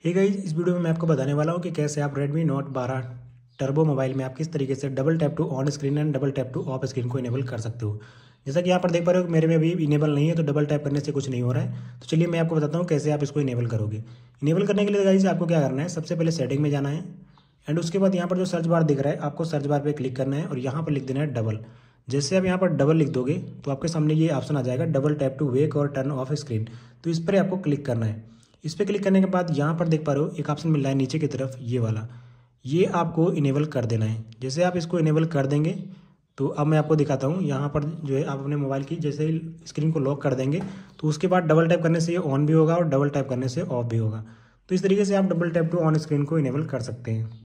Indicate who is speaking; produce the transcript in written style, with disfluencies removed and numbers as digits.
Speaker 1: Hey guys, इस video में मैं आपको बताने वाला हूँ कि कैसे आप Redmi Note 12 टर्बो मोबाइल में आप किस तरीके से double tap to on screen and double tap to off screen को इनेबल कर सकते हो। जैसा कि यहाँ पर देख पा रहे हो मेरे में अभी इनेबल नहीं है, तो डबल टैप करने से कुछ नहीं हो रहा है। तो चलिए मैं आपको बताता हूँ कैसे आप इसको इनेबल करोगे। इनेबल करने के लिए गाइस आपको क्या करना है, सबसे पहले सेटिंग में जाना है एंड उसके बाद यहाँ पर जो सर्च बार दिख रहा है आपको सर्च बार पर क्लिक करना है और यहाँ पर लिख देना है डबल। जैसे आप यहाँ पर डबल लिख दोगे तो आपके सामने ये ऑप्शन आ जाएगा डबल टैप टू वेक और टर्न ऑफ स्क्रीन। तो इस पर आपको क्लिक करना है। इस पर क्लिक करने के बाद यहाँ पर देख पा रहे हो एक ऑप्शन मिल रहा है नीचे की तरफ, ये वाला, ये आपको इनेबल कर देना है। जैसे आप इसको इनेबल कर देंगे तो अब मैं आपको दिखाता हूँ। यहाँ पर जो है आप अपने मोबाइल की जैसे ही स्क्रीन को लॉक कर देंगे तो उसके बाद डबल टैप करने से ये ऑन भी होगा और डबल टैप करने से ऑफ भी होगा। तो इस तरीके से आप double tap to on screen को इनेबल कर सकते हैं।